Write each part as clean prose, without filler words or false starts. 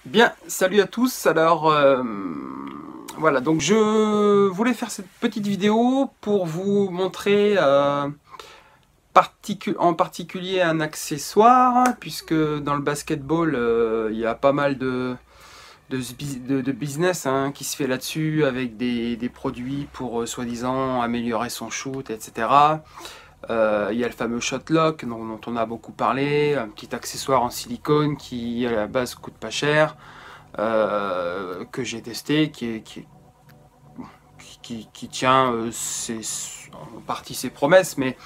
Bien, salut à tous. Alors, voilà, donc je voulais faire cette petite vidéo pour vous montrer en particulier un accessoire, puisque dans le basketball, il y a pas mal de business qui se fait là-dessus, avec des produits pour soi-disant améliorer son shoot, etc. Il y a le fameux Shotlock dont on a beaucoup parlé, un petit accessoire en silicone qui à la base coûte pas cher. Que j'ai testé, qui tient en partie ses promesses, mais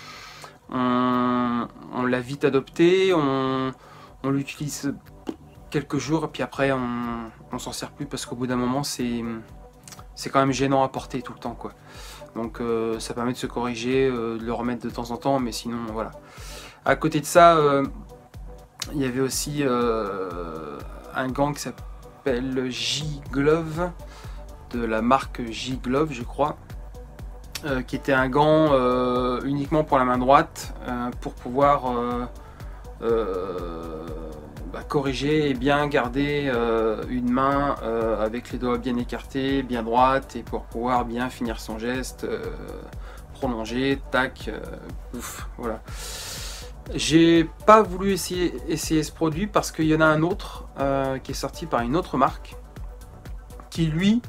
on l'a vite adopté, on l'utilise quelques jours, et puis après on s'en sert plus, parce qu'au bout d'un moment c'est quand même gênant à porter tout le temps, quoi. Donc ça permet de se corriger, de le remettre de temps en temps, mais sinon voilà. À côté de ça, il y avait aussi un gant qui s'appelle J-Glove, de la marque J-Glove je crois, qui était un gant uniquement pour la main droite, pour pouvoir corriger et bien garder une main avec les doigts bien écartés, bien droite, et pour pouvoir bien finir son geste, prolonger, tac, ouf, voilà. J'ai pas voulu essayer ce produit parce qu'il y en a un autre qui est sorti par une autre marque qui lui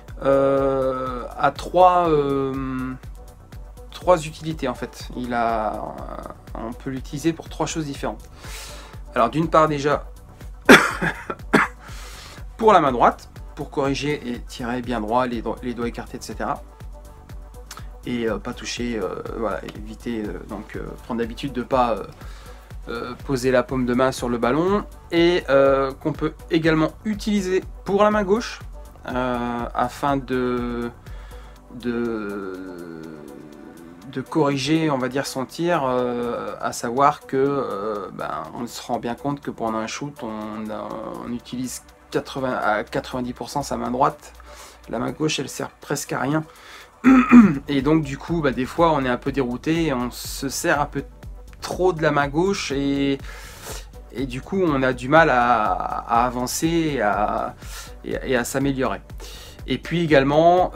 a trois utilités en fait. On peut l'utiliser pour trois choses différentes. Alors d'une part déjà pour la main droite, pour corriger et tirer bien droit, les doigts écartés, etc. Et pas toucher, voilà, éviter prendre l'habitude de pas poser la paume de main sur le ballon, et qu'on peut également utiliser pour la main gauche afin de corriger, on va dire, son tir, à savoir que on se rend bien compte que pendant un shoot on utilise 80 à 90% sa main droite, la main gauche elle sert presque à rien. Et donc du coup des fois on est un peu dérouté, on se sert un peu trop de la main gauche, et du coup on a du mal à avancer et à s'améliorer. Et puis également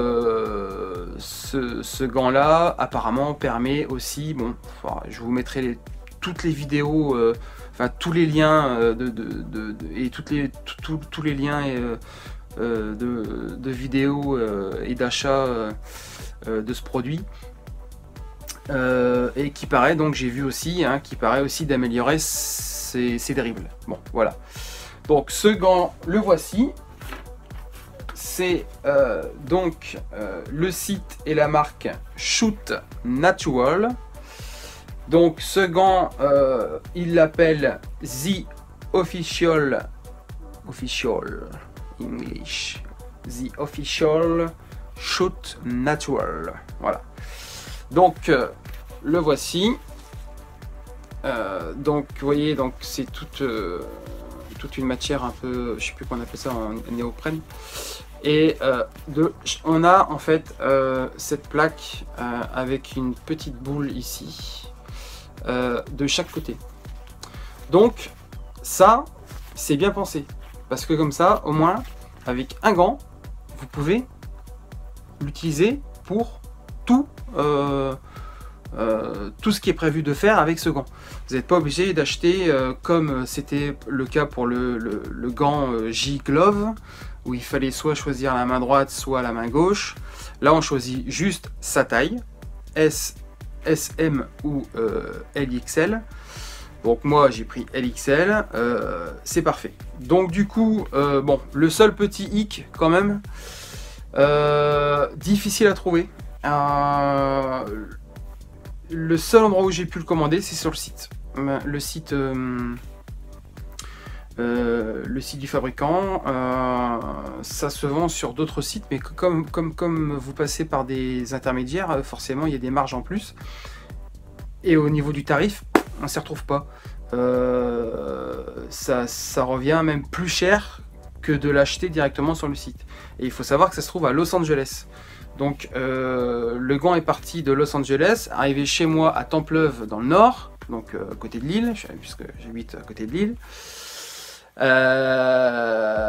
ce gant là apparemment permet aussi, bon, je vous mettrai toutes les vidéos, enfin tous les liens et tous les liens de vidéos et d'achat de ce produit, et qui paraît, donc j'ai vu aussi, qui paraît aussi d'améliorer ses dribbles. Bon voilà, donc ce gant le voici. C'est donc le site et la marque Shoot Natural. Donc ce gant il l'appelle The Official English, The Official Shoot Natural. Voilà, donc le voici. Donc vous voyez, donc c'est toute une matière un peu, je sais plus qu'on appelle ça, en néoprène. Et on a en fait cette plaque avec une petite boule ici de chaque côté. Donc ça c'est bien pensé, parce que comme ça au moins avec un gant vous pouvez l'utiliser pour tout ce qui est prévu de faire avec ce gant. Vous n'êtes pas obligé d'acheter comme c'était le cas pour le gant J-Glove, où il fallait soit choisir la main droite soit la main gauche. Là on choisit juste sa taille, S, SM ou LXL. Donc moi j'ai pris LXL, c'est parfait. Donc du coup, bon, le seul petit hic quand même, difficile à trouver. Le seul endroit où j'ai pu le commander, c'est sur le site. Le site du fabricant. Ça se vend sur d'autres sites, mais comme vous passez par des intermédiaires, forcément il y a des marges en plus. Et au niveau du tarif, on ne s'y retrouve pas. Ça revient même plus cher que de l'acheter directement sur le site. Et il faut savoir que ça se trouve à Los Angeles. Donc le gant est parti de Los Angeles, arrivé chez moi à Templeuve dans le nord, donc à côté de Lille, puisque j'habite à côté de Lille.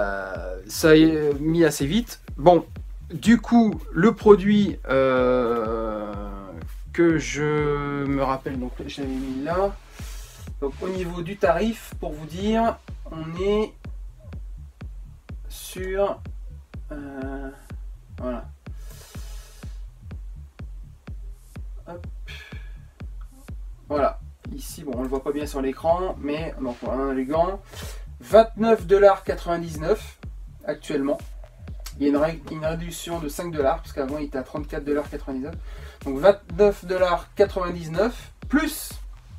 ça est mis assez vite. Bon, du coup, le produit que je me rappelle, donc je l'avais mis là. Donc au niveau du tarif, pour vous dire, on est sur voilà. Hop. Voilà. Ici, bon, on le voit pas bien sur l'écran, mais donc on a les gants. 29,99$ actuellement. Il y a une réduction de 5$, parce qu'avant il était à 34,99$. Donc 29,99$ plus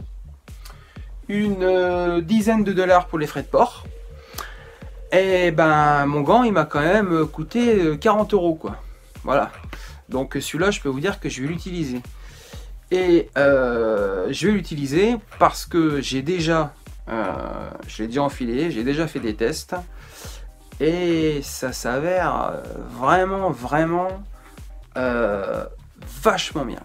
une dizaine de dollars pour les frais de port. Et ben mon gant il m'a quand même coûté 40€ quoi. Voilà. Donc celui-là je peux vous dire que je vais l'utiliser. Et je vais l'utiliser parce que j'ai déjà, je l'ai déjà enfilé, j'ai déjà fait des tests. Et ça s'avère vraiment vachement bien.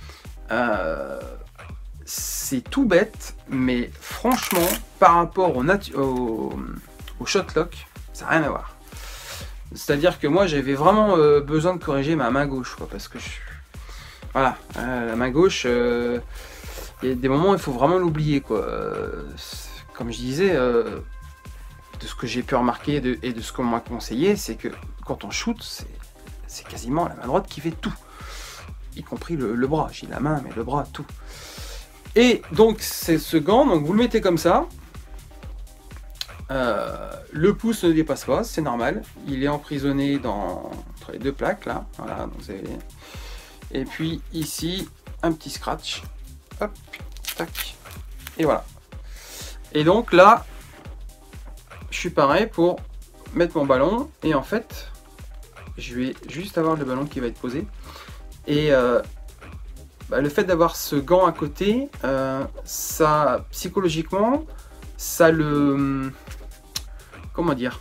C'est tout bête, mais franchement, par rapport au Shotlock, ça n'a rien à voir. C'est-à-dire que moi, j'avais vraiment besoin de corriger ma main gauche, quoi, parce que voilà, la main gauche, il y a des moments où il faut vraiment l'oublier, quoi. Comme je disais, de ce que j'ai pu remarquer et de ce qu'on m'a conseillé, c'est que quand on shoot, c'est quasiment la main droite qui fait tout, y compris le bras. J'ai la main, mais le bras, tout. Et donc c'est ce gant, donc vous le mettez comme ça. Le pouce ne dépasse pas, c'est normal. Il est emprisonné entre les deux plaques là. Voilà, donc vous avez... Et puis ici un petit scratch. Hop, tac. Et voilà. Et donc là, je suis pareil pour mettre mon ballon. Et en fait, je vais juste avoir le ballon qui va être posé. Et le fait d'avoir ce gant à côté, ça psychologiquement, ça le... Comment dire,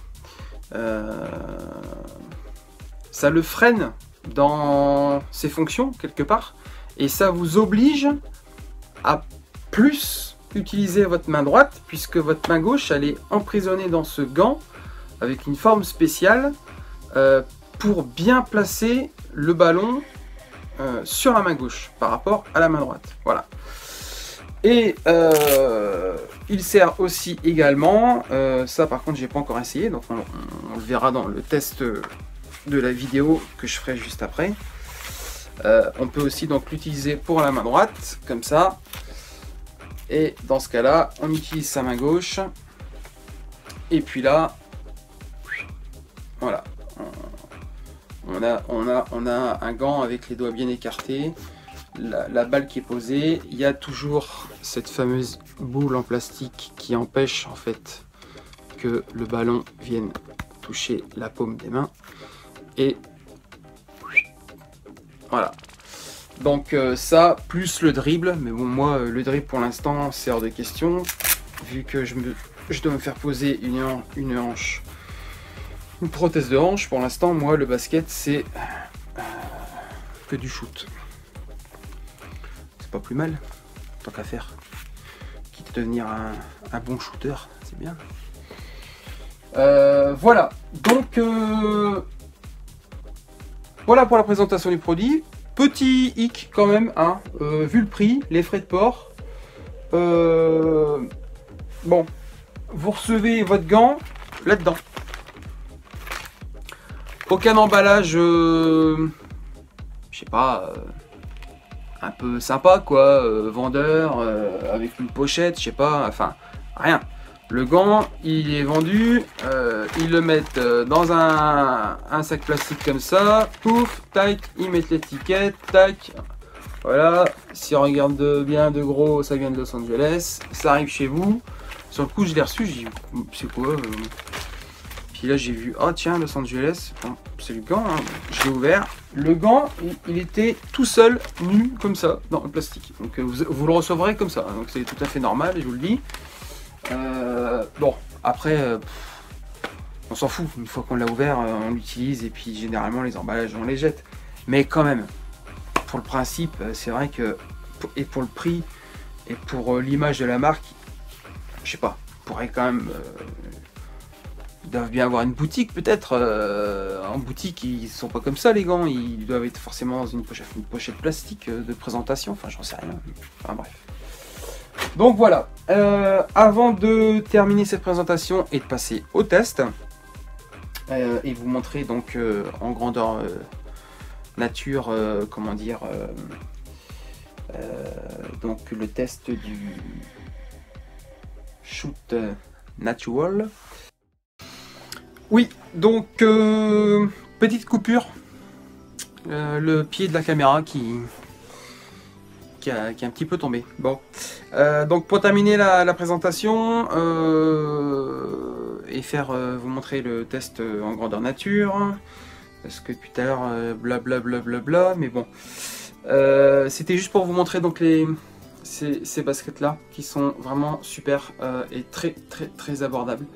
ça le freine dans ses fonctions quelque part. Et ça vous oblige à plus utiliser votre main droite, puisque votre main gauche, elle est emprisonnée dans ce gant avec une forme spéciale pour bien placer le ballon sur la main gauche par rapport à la main droite. Voilà. Et il sert aussi également, ça par contre j'ai pas encore essayé, donc on le verra dans le test de la vidéo que je ferai juste après. On peut aussi donc l'utiliser pour la main droite, comme ça. Et dans ce cas là, on utilise sa main gauche. Et puis là, voilà. On a un gant avec les doigts bien écartés, la balle qui est posée. Il y a toujours cette fameuse boule en plastique qui empêche en fait que le ballon vienne toucher la paume des mains. Et voilà. Donc ça, plus le dribble. Mais bon, moi, le dribble pour l'instant, c'est hors de question. Vu que je dois me faire poser une hanche. Une prothèse de hanche, pour l'instant, moi, le basket, c'est que du shoot. C'est pas plus mal, tant qu'à faire. Quitte à devenir un bon shooter, c'est bien. Voilà, donc voilà pour la présentation du produit. Petit hic quand même, hein, vu le prix, les frais de port. Bon, vous recevez votre gant là-dedans. Aucun emballage, je sais pas, un peu sympa quoi, vendeur, avec une pochette, je sais pas, enfin, rien. Le gant, il est vendu, ils le mettent dans un sac plastique comme ça, pouf, tac, ils mettent l'étiquette, tac, voilà. Si on regarde bien de gros, ça vient de Los Angeles, ça arrive chez vous. Sur le coup, je l'ai reçu, j'ai dit, c'est quoi Puis là j'ai vu, oh tiens, Los Angeles, bon, c'est le gant, hein. Je l'ai ouvert. Le gant, il était tout seul, nu, comme ça, dans le plastique. Donc vous le recevrez comme ça, donc c'est tout à fait normal, je vous le dis. Bon, après, on s'en fout, une fois qu'on l'a ouvert, on l'utilise, et puis généralement les emballages, on les jette. Mais quand même, pour le principe, c'est vrai que, et pour le prix, et pour l'image de la marque, je sais pas, on pourrait quand même doivent bien avoir une boutique peut-être. En boutique, ils sont pas comme ça les gants. Ils doivent être forcément dans une pochette plastique de présentation. Enfin, j'en sais rien. Enfin bref. Donc voilà. Avant de terminer cette présentation et de passer au test, et vous montrer donc en grandeur nature, comment dire, donc le test du Shoot Natural. Oui, donc petite coupure, le pied de la caméra qui est un petit peu tombé. Bon, donc pour terminer la présentation et faire vous montrer le test en grandeur nature, parce que tout à l'heure blablabla, mais bon, c'était juste pour vous montrer donc ces baskets là qui sont vraiment super et très abordables.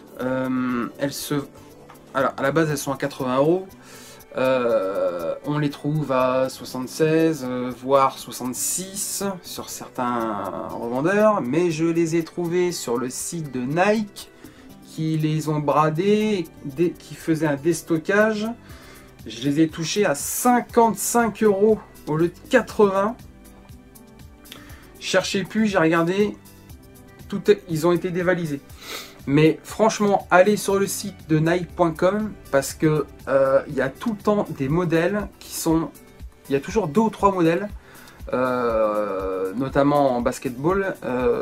Alors à la base elles sont à 80 €. On les trouve à 76 voire 66 sur certains revendeurs, mais je les ai trouvés sur le site de Nike qui les ont bradés, qui faisaient un déstockage. Je les ai touchés à 55 € au lieu de 80. Cherchez plus, j'ai regardé, ils ont été dévalisés. Mais franchement, allez sur le site de Nike.com parce que il y a tout le temps des modèles qui sont... Il y a toujours 2 ou 3 modèles, notamment en basketball,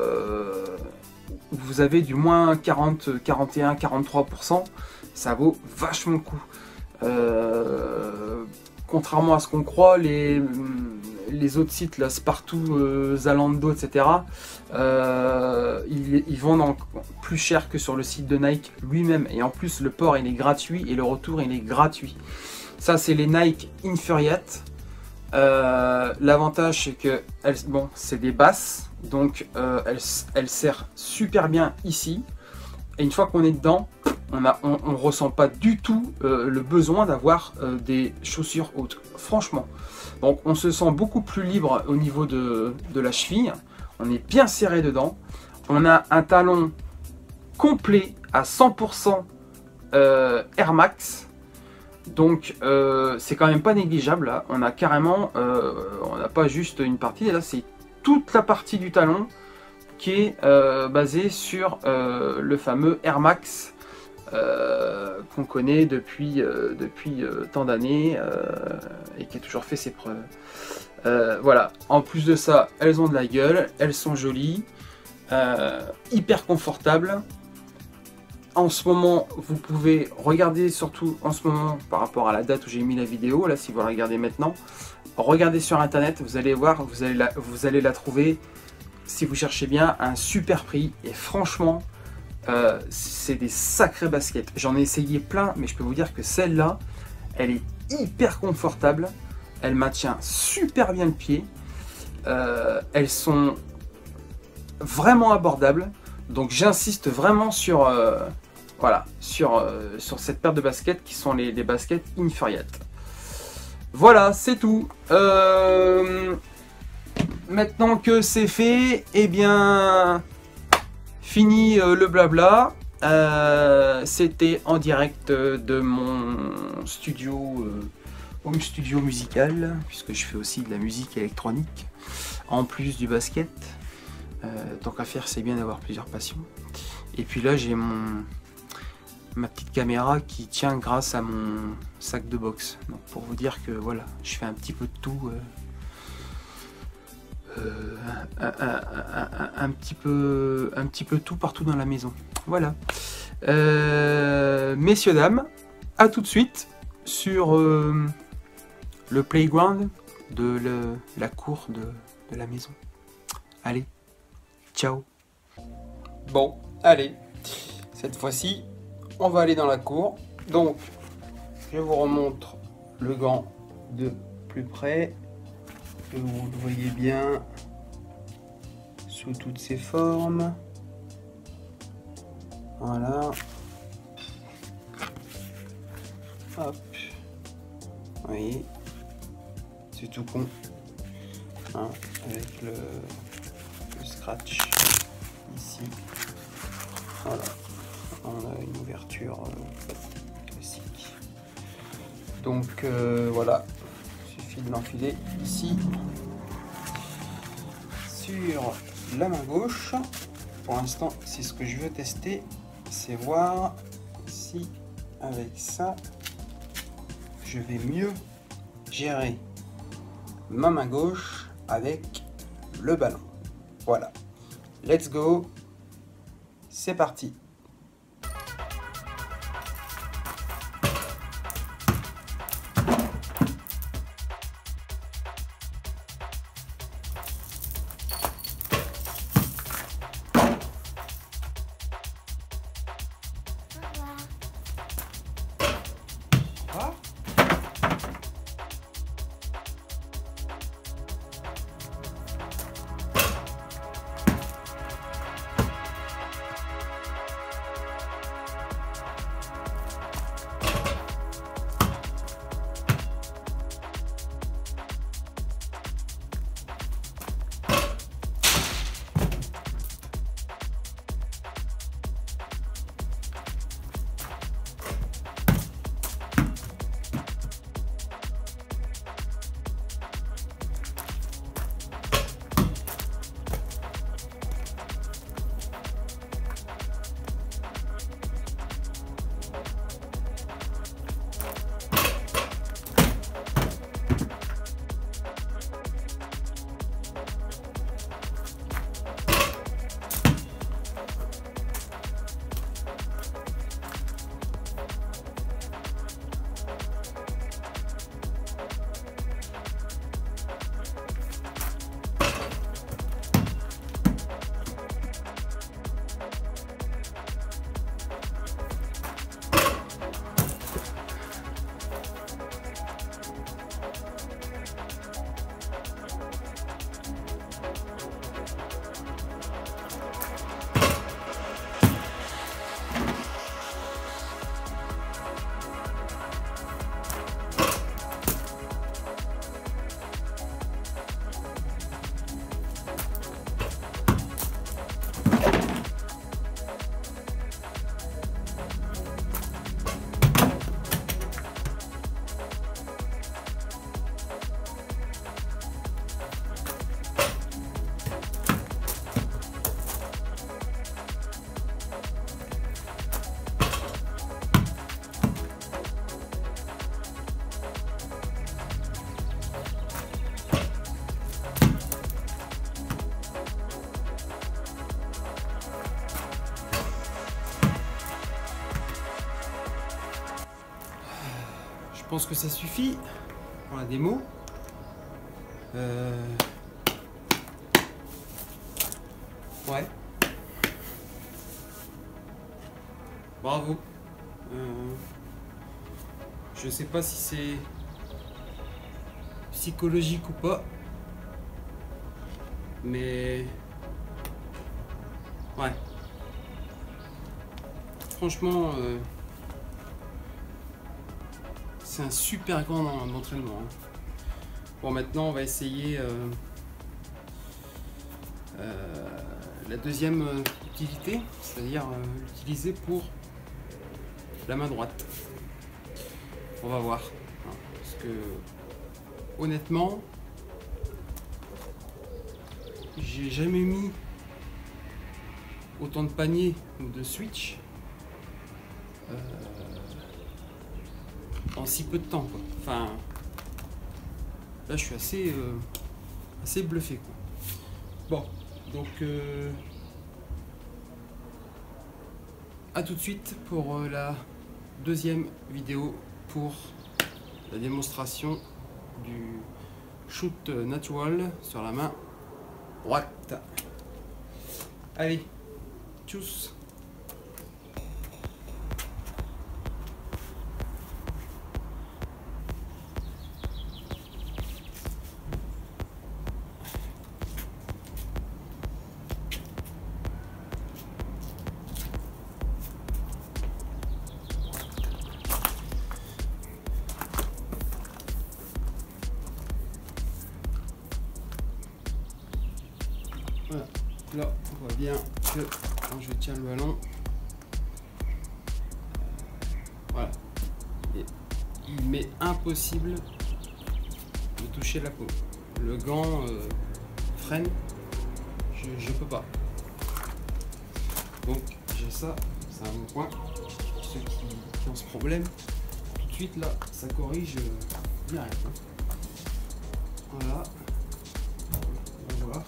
où vous avez du moins 40, 41, 43%. Ça vaut vachement le coup. Contrairement à ce qu'on croit, les autres sites, là, Spartoo, Zalando, etc., ils vendent plus cher que sur le site de Nike lui-même. Et en plus, le port, il est gratuit et le retour, il est gratuit. Ça, c'est les Nike Infuriate. L'avantage, c'est que bon, c'est des basses, donc elles serrent super bien ici. Et une fois qu'on est dedans, on ressent pas du tout le besoin d'avoir des chaussures hautes, franchement. Donc on se sent beaucoup plus libre au niveau de la cheville, on est bien serré dedans, on a un talon complet à 100% Air Max, donc c'est quand même pas négligeable là. On a carrément, on n'a pas juste une partie, là c'est toute la partie du talon qui est basée sur le fameux Air Max qu'on connaît depuis tant d'années et qui a toujours fait ses preuves. Voilà, en plus de ça, elles ont de la gueule, elles sont jolies, hyper confortables. En ce moment, vous pouvez regarder, surtout en ce moment par rapport à la date où j'ai mis la vidéo, là si vous la regardez maintenant, regardez sur internet, vous allez voir, vous allez la trouver, si vous cherchez bien, à un super prix. Et franchement, c'est des sacrées baskets. J'en ai essayé plein, mais je peux vous dire que celle-là, elle est hyper confortable, elle maintient super bien le pied, elles sont vraiment abordables. Donc j'insiste vraiment sur, voilà, sur cette paire de baskets qui sont les baskets Infuriate. Voilà, c'est tout. Maintenant que c'est fait, eh bien, fini le blabla. C'était en direct de mon studio, home studio musical, puisque je fais aussi de la musique électronique, en plus du basket. Tant qu'à faire, c'est bien d'avoir plusieurs passions. Et puis là, j'ai ma petite caméra qui tient grâce à mon sac de boxe. Donc pour vous dire que voilà, je fais un petit peu de tout, un petit peu tout partout dans la maison. Voilà. Messieurs, dames, à tout de suite sur le playground de la cour de la maison. Allez. Ciao. Bon, allez, cette fois-ci, on va aller dans la cour. Donc, je vous remontre le gant de plus près, que vous le voyez bien sous toutes ses formes. Voilà. Hop. Vous voyez, c'est tout con, hein, avec le scratch ici. Voilà. on a une ouverture classique. Donc voilà, il suffit de l'enfiler ici sur la main gauche. Pour l'instant, c'est ce que je veux tester, c'est voir si avec ça, je vais mieux gérer ma main gauche avec le ballon. Voilà, let's go, c'est parti. Ah. Je pense que ça suffit pour la démo. Ouais. Bravo. Je sais pas si c'est psychologique ou pas, mais ouais. Franchement, c'est un super grand entraînement. Bon, maintenant on va essayer la deuxième utilité, c'est-à-dire l'utiliser pour la main droite. On va voir, parce que honnêtement, j'ai jamais mis autant de paniers ou de switch en si peu de temps, quoi. Enfin, là je suis assez bluffé, quoi. Bon, donc à tout de suite pour la deuxième vidéo pour la démonstration du shoot natural sur la main droite. Allez, tchuss. Voilà, là on voit bien que quand je tiens le ballon, m'est impossible de toucher la peau. Le gant freine, je peux pas. Donc j'ai ça, c'est un bon point. Ceux qui ont ce problème, tout de suite là, ça corrige direct. Voilà. On va voir.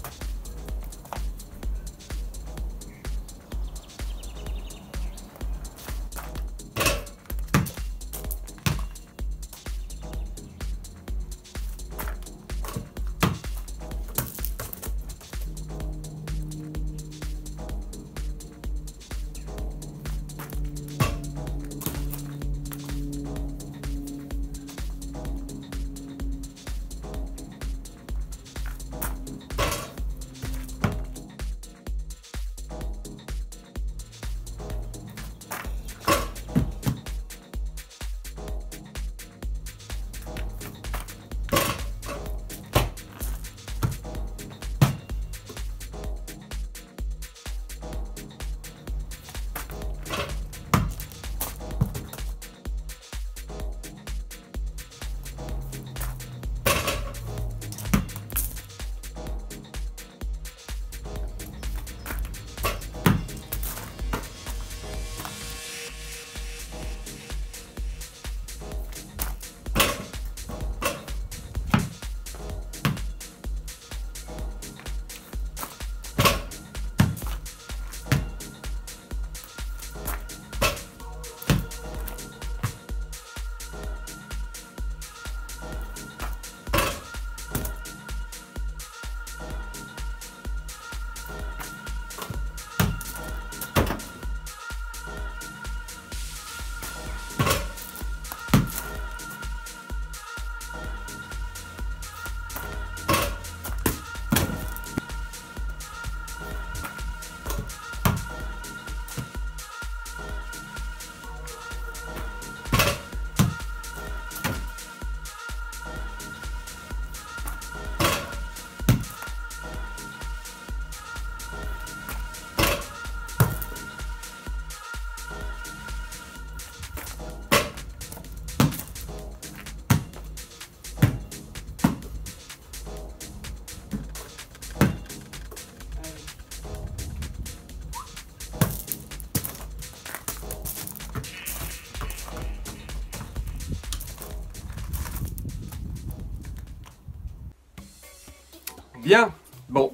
Bien, bon,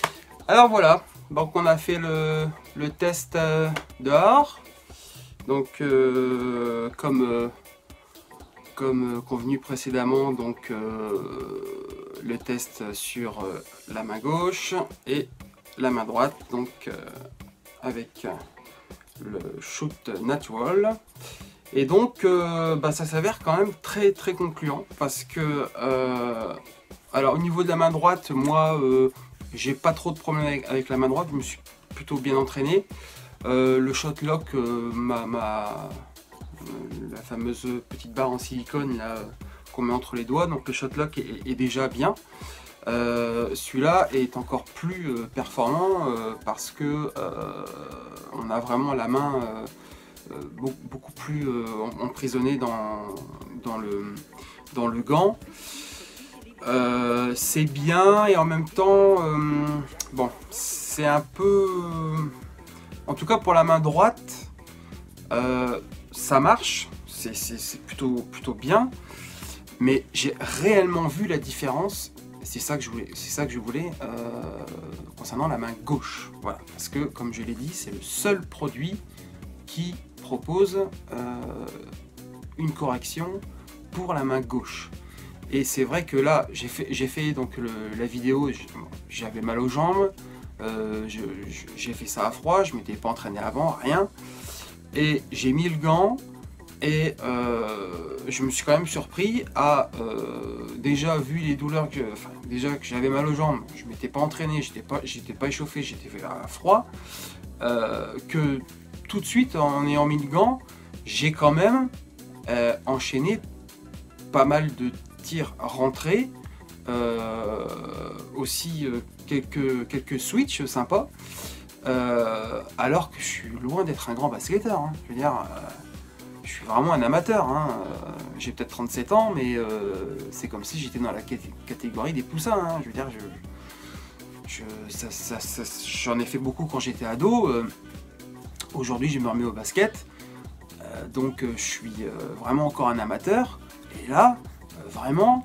alors voilà, donc on a fait le test dehors, donc comme convenu précédemment, donc le test sur la main gauche et la main droite, donc avec le Shoot Natural. Et donc ça s'avère quand même très concluant, parce que alors au niveau de la main droite, moi j'ai pas trop de problème avec la main droite, je me suis plutôt bien entraîné. Le shot lock, la fameuse petite barre en silicone qu'on met entre les doigts, donc le shot lock est déjà bien. Celui-là est encore plus performant parce que on a vraiment la main beaucoup plus emprisonnée dans le gant. C'est bien, et en même temps bon, c'est un peu, en tout cas pour la main droite, ça marche, c'est plutôt bien, mais j'ai réellement vu la différence. C'est ça que je voulais concernant la main gauche, voilà, parce que comme je l'ai dit, c'est le seul produit qui propose une correction pour la main gauche. Et c'est vrai que là, j'ai fait donc la vidéo, j'avais mal aux jambes, j'ai fait ça à froid, je m'étais pas entraîné avant, rien. Et j'ai mis le gant, et je me suis quand même surpris à, déjà vu les douleurs déjà que j'avais mal aux jambes, je m'étais pas entraîné, j'étais pas échauffé, j'étais fait à froid, que tout de suite en ayant mis le gant, j'ai quand même enchaîné pas mal de tirs rentrés, aussi quelques switches alors que je suis loin d'être un grand basketteur, hein. Je veux dire, je suis vraiment un amateur, hein. J'ai peut-être 37 ans, mais c'est comme si j'étais dans la catégorie des poussins, hein. Je veux dire, j'en ai fait beaucoup quand j'étais ado. Aujourd'hui, je me remets au basket, donc je suis vraiment encore un amateur. Et là, vraiment,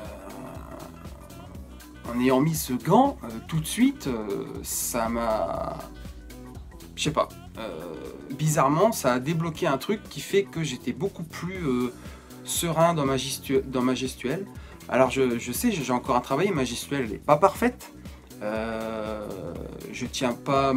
en ayant mis ce gant, tout de suite, ça m'a... Je sais pas, bizarrement, ça a débloqué un truc qui fait que j'étais beaucoup plus serein dans ma gestuelle. Alors je sais, j'ai encore un travail, ma gestuelle n'est pas parfaite. Je tiens pas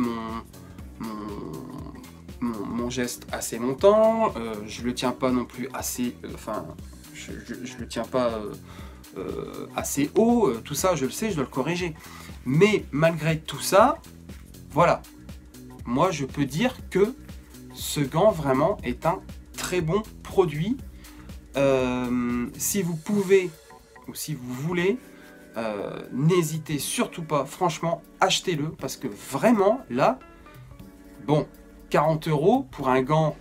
mon geste assez longtemps, je le tiens pas non plus assez, enfin, je le tiens pas assez haut, tout ça je le sais, je dois le corriger. Mais malgré tout ça, voilà, moi je peux dire que ce gant vraiment est un très bon produit. Si vous pouvez ou si vous voulez, n'hésitez surtout pas, franchement, achetez-le parce que vraiment là, bon, 40 € pour un gant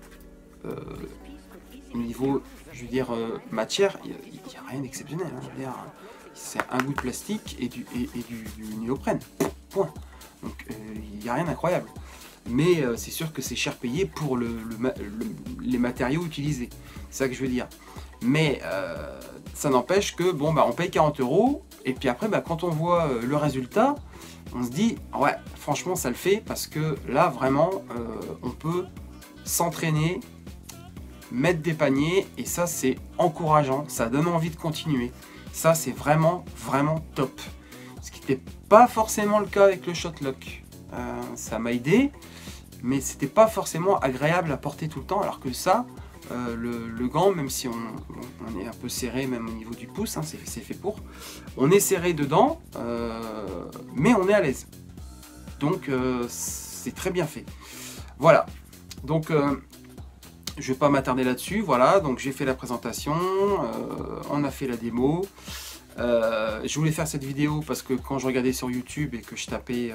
au niveau, je veux dire, matière, il n'y a rien d'exceptionnel, hein, c'est un bout de plastique et du néoprène, point. Donc il n'y a rien d'incroyable. Mais c'est sûr que c'est cher payé pour les matériaux utilisés. C'est ça que je veux dire. Mais ça n'empêche que, bon, bah, on paye 40 € et puis après, bah, quand on voit le résultat, on se dit, ouais, franchement, ça le fait parce que là, vraiment, on peut s'entraîner, mettre des paniers et ça, c'est encourageant. Ça donne envie de continuer. Ça, c'est vraiment, vraiment top. Ce qui n'était pas forcément le cas avec le Shotlock. Ça m'a aidé, mais c'était pas forcément agréable à porter tout le temps, alors que ça, le gant, même si on est un peu serré, même au niveau du pouce, hein, c'est fait pour, on est serré dedans, mais on est à l'aise. Donc c'est très bien fait. Voilà, donc je vais pas m'attarder là-dessus. Voilà, donc j'ai fait la présentation, on a fait la démo. Je voulais faire cette vidéo parce que quand je regardais sur YouTube et que je tapais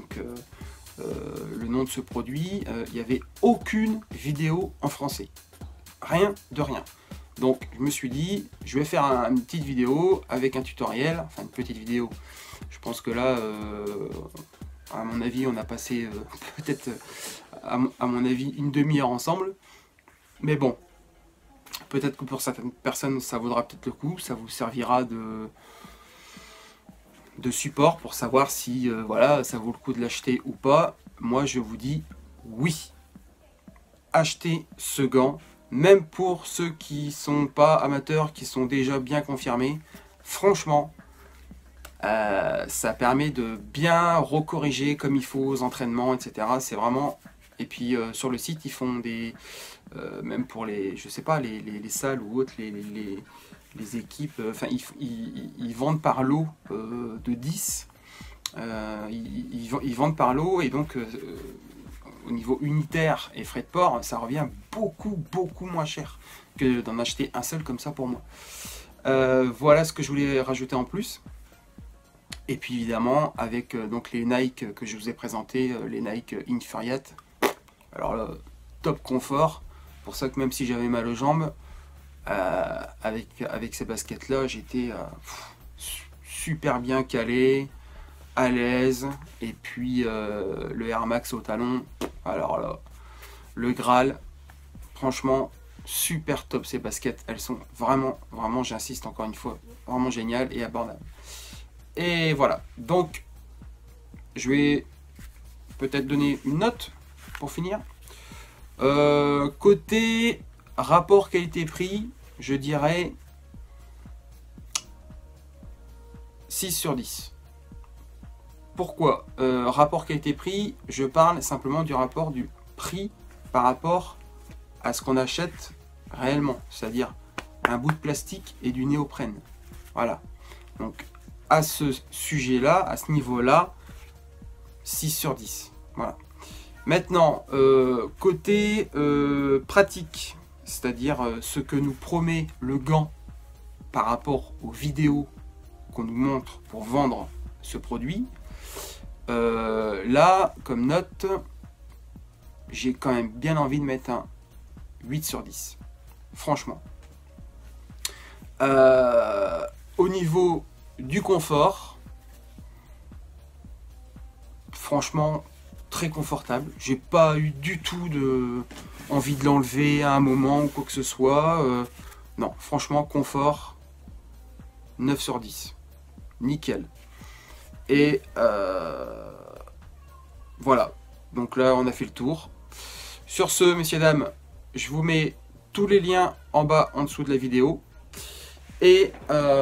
le nom de ce produit, il n'y avait aucune vidéo en français. Rien de rien. Donc je me suis dit, je vais faire une petite vidéo avec un tutoriel, enfin une petite vidéo. Je pense que là, à mon avis, on a passé peut-être, à mon avis, une demi-heure ensemble. Mais bon, peut-être que pour certaines personnes, ça vaudra peut-être le coup, ça vous servira de support pour savoir si voilà, ça vaut le coup de l'acheter ou pas. Moi, je vous dis oui. Achetez ce gant, même pour ceux qui sont pas amateurs, qui sont déjà bien confirmés. Franchement, ça permet de bien recorriger comme il faut aux entraînements, etc. C'est vraiment... Et puis sur le site, ils font des... même pour les, je sais pas, les salles ou autres, les équipes, enfin ils vendent par lot de 10, ils vendent par lot, et donc au niveau unitaire et frais de port, ça revient beaucoup moins cher que d'en acheter un seul comme ça pour moi. Voilà ce que je voulais rajouter en plus. Et puis évidemment avec donc les Nike que je vous ai présenté, les Nike Infuriate. Alors là, top confort, pour ça que même si j'avais mal aux jambes, avec ces baskets là, j'étais super bien calé, à l'aise. Et puis le Air Max au talon, alors là, le Graal, franchement super top ces baskets. Elles sont vraiment, j'insiste encore une fois, vraiment géniales et abordables. Et voilà, donc je vais peut-être donner une note pour finir. Côté rapport qualité-prix, je dirais 6 sur 10. Pourquoi rapport qualité-prix? Je parle simplement du rapport du prix par rapport à ce qu'on achète réellement, c'est-à-dire un bout de plastique et du néoprène. Voilà, donc à ce sujet-là, à ce niveau-là, 6 sur 10. Voilà. Maintenant, côté pratique, c'est-à-dire ce que nous promet le gant par rapport aux vidéos qu'on nous montre pour vendre ce produit, là, comme note, j'ai quand même bien envie de mettre un 8 sur 10. Franchement. Au niveau du confort, franchement, très confortable. J'ai pas eu du tout envie de l'enlever à un moment ou quoi que ce soit. Non, franchement, confort, 9 sur 10. Nickel. Et voilà. Donc là, on a fait le tour. Sur ce, messieurs, dames, je vous mets tous les liens en bas, en dessous de la vidéo. Et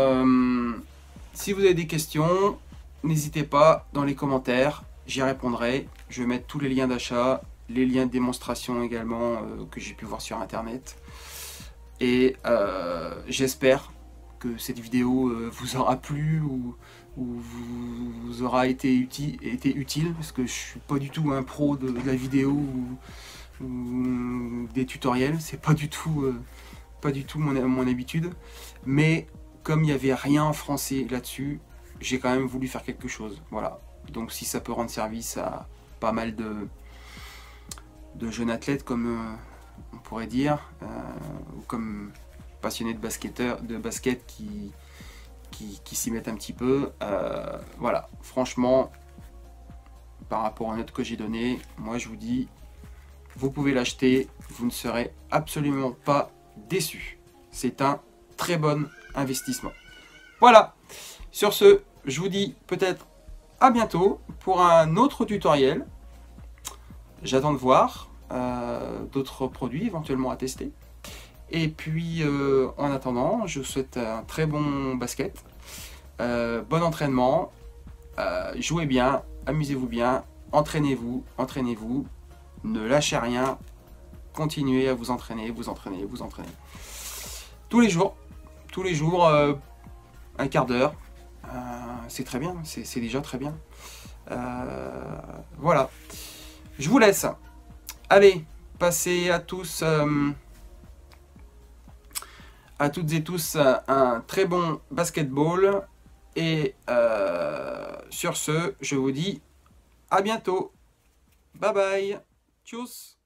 si vous avez des questions, n'hésitez pas dans les commentaires, j'y répondrai. Je vais mettre tous les liens d'achat, les liens de démonstration également que j'ai pu voir sur internet. Et j'espère que cette vidéo vous aura plu ou vous aura été utile, parce que je suis pas du tout un pro de la vidéo ou des tutoriels, c'est pas du tout mon habitude, mais comme il n'y avait rien en français là-dessus, j'ai quand même voulu faire quelque chose. Voilà. Donc si ça peut rendre service à pas mal de jeunes athlètes, comme on pourrait dire, ou comme passionnés de basket qui s'y mettent un petit peu. Voilà, franchement, par rapport à la note que j'ai donnée, moi je vous dis, vous pouvez l'acheter, vous ne serez absolument pas déçus. C'est un très bon investissement. Voilà, sur ce, je vous dis peut-être à bientôt pour un autre tutoriel. J'attends de voir d'autres produits éventuellement à tester. Et puis en attendant, je vous souhaite un très bon basket, bon entraînement, jouez bien, amusez-vous bien, entraînez-vous, ne lâchez rien, continuez à vous entraîner, vous entraîner. Tous les jours, un quart d'heure, c'est très bien, c'est déjà très bien. Voilà, je vous laisse. Allez, passez à tous, à toutes et tous, un très bon basketball. Et sur ce, je vous dis à bientôt. Bye bye. Tchuss.